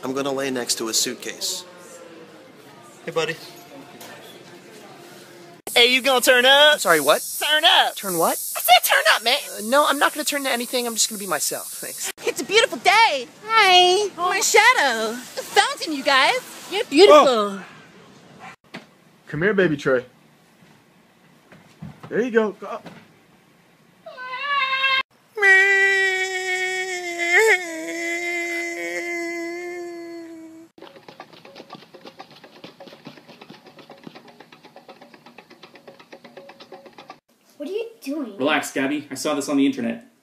I'm gonna lay next to a suitcase. Hey, buddy. Hey, you gonna turn up? Sorry, what? Turn up! Turn what? I said turn up, man! No, I'm not gonna turn to anything. I'm just gonna be myself. Thanks. It's a beautiful day. Hi. My shadow. The fountain, you guys. You're beautiful. Oh. Come here, baby Trey. There you go. Go. What are you doing? Relax, Gabby. I saw this on the internet.